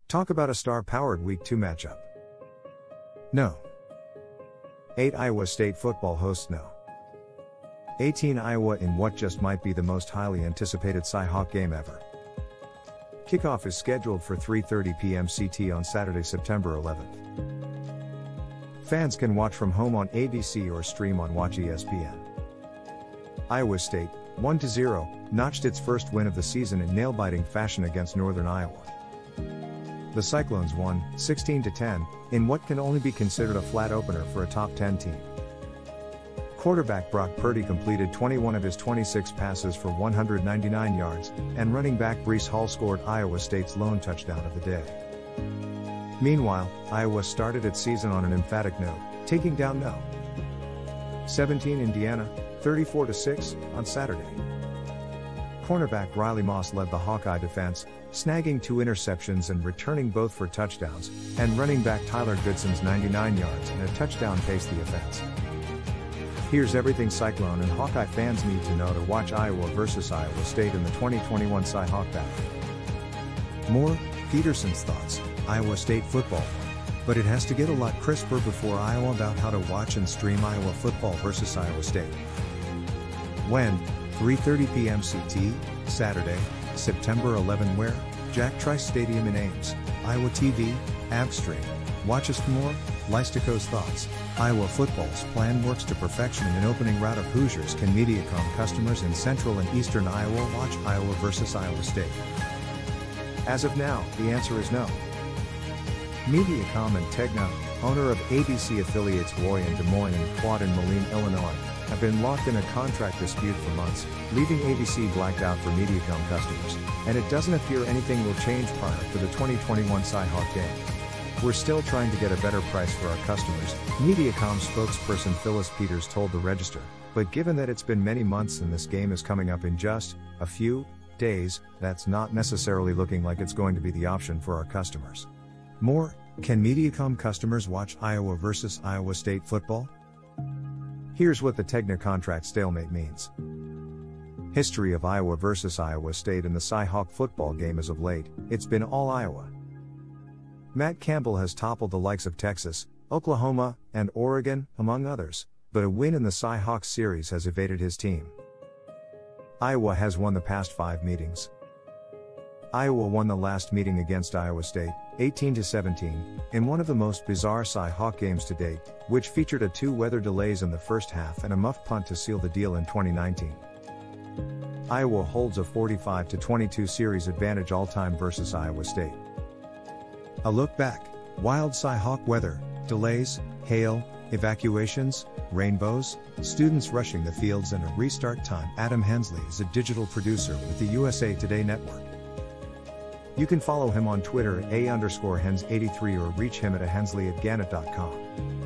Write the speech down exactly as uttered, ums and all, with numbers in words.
Talk about a star-powered Week two matchup. No. eight Iowa State football hosts no. eighteen Iowa in what just might be the most highly anticipated Cy-Hawk game ever. Kickoff is scheduled for three thirty p m C T on Saturday, September eleventh. Fans can watch from home on A B C or stream on Watch E S P N. Iowa State, one to zero, notched its first win of the season in nail-biting fashion against Northern Iowa. The Cyclones won, sixteen to ten, in what can only be considered a flat opener for a top ten team. Quarterback Brock Purdy completed twenty-one of his twenty-six passes for one hundred ninety-nine yards, and running back Breece Hall scored Iowa State's lone touchdown of the day. Meanwhile, Iowa started its season on an emphatic note, taking down no. seventeen Indiana, thirty-four to six, on Saturday. Cornerback Riley Moss led the Hawkeye defense, snagging two interceptions and returning both for touchdowns, and running back Tyler Goodson's ninety-nine yards and a touchdown paced the offense. Here's everything Cyclone and Hawkeye fans need to know to watch Iowa versus Iowa State in the twenty twenty-one Cy-Hawk battle. More, Peterson's thoughts, Iowa State football. But it has to get a lot crisper before Iowa about how to watch and stream Iowa football versus Iowa State. When? three thirty p m C T, Saturday, September eleventh. Where? Jack Trice Stadium in Ames, Iowa T V, AvStream. Watch us more, Lystico's thoughts. Iowa football's plan works to perfection in an opening route of Hoosiers. Can Mediacom customers in central and eastern Iowa watch Iowa versus Iowa State? As of now, the answer is no. Mediacom and Tegna, owner of A B C affiliates Roy in Des Moines and Quad in Moline, Illinois, have been locked in a contract dispute for months, leaving A B C blacked out for Mediacom customers, and it doesn't appear anything will change prior to the twenty twenty-one Cy-Hawk game. We're still trying to get a better price for our customers, Mediacom spokesperson Phyllis Peters told the Register, but given that it's been many months and this game is coming up in just a few days, that's not necessarily looking like it's going to be the option for our customers. More, can Mediacom customers watch Iowa versus Iowa State football? Here's what the Tegna contract stalemate means. History of Iowa versus Iowa State in the Cy-Hawk football game as of late, it's been all Iowa. Matt Campbell has toppled the likes of Texas, Oklahoma, and Oregon, among others, but a win in the Cy-Hawk series has evaded his team. Iowa has won the past five meetings. Iowa won the last meeting against Iowa State, eighteen to seventeen, in one of the most bizarre Cy-Hawk games to date, which featured a two weather delays in the first half and a muff punt to seal the deal in twenty nineteen. Iowa holds a forty-five to twenty-two series advantage all-time versus Iowa State. A look back, wild Cy-Hawk weather, delays, hail, evacuations, rainbows, students rushing the fields and a restart time. Adam Hensley is a digital producer with the U S A Today Network. You can follow him on Twitter at a underscore hens eighty-three or reach him at a hensley at gannett dot com.